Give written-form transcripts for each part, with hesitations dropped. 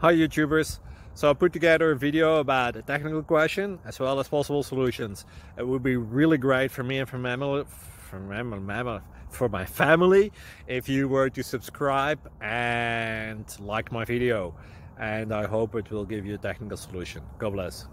Hi YouTubers! So I put together a video about a technical question as well as possible solutions. It would be really great for me and for my family if you were to subscribe and like my video, and I hope it will give you a technical solution. God bless.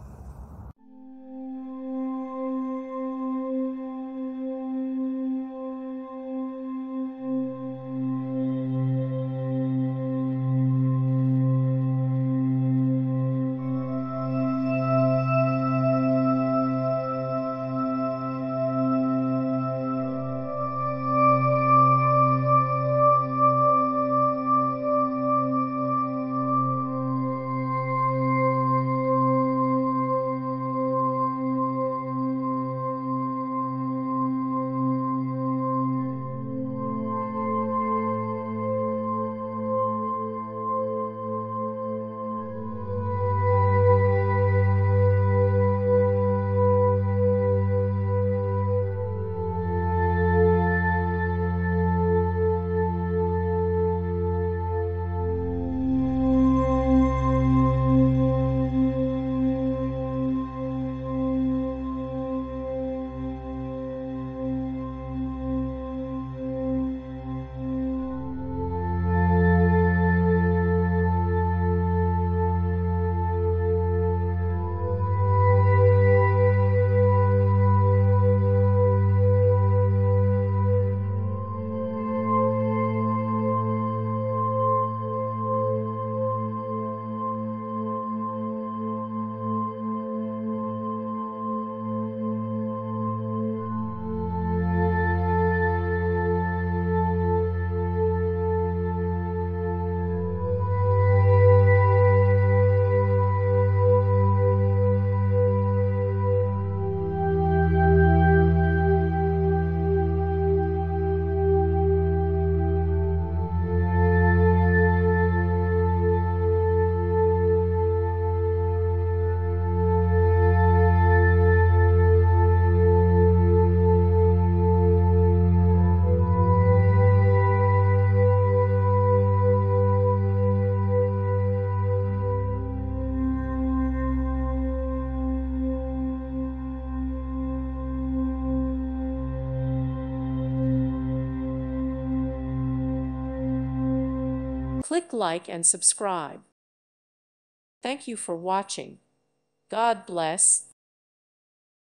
Click like and subscribe. Thank you for watching. God bless.